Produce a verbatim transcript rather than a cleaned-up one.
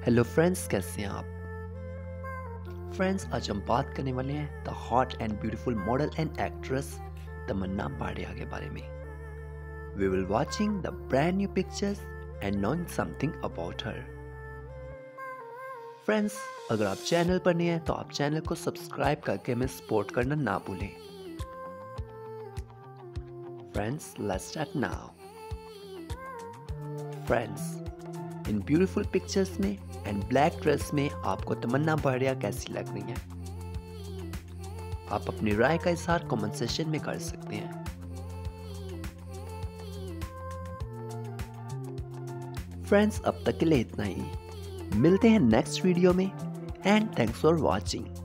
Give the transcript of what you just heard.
Hello friends, कैसे हैं आप। फ्रेंड्स, आज हम बात करने वाले हैं the hot and beautiful model and actress Tamannaah Bhatia के बारे में। We will watching the brand new pictures and knowing something about her. Friends, अगर आप चैनल पर नए हैं तो आप चैनल को सब्सक्राइब करके हमें सपोर्ट करना ना भूलें। Friends, let's start now. Friends, in beautiful pictures में एंड ब्लैक ड्रेस में आपको तमन्ना भाटिया कैसी लग रही है? आप अपनी राय का इजहार कमेंट सेक्शन में कर सकते हैं। फ्रेंड्स, अब तक के लिए इतना ही। मिलते हैं नेक्स्ट वीडियो में एंड थैंक्स फॉर वॉचिंग।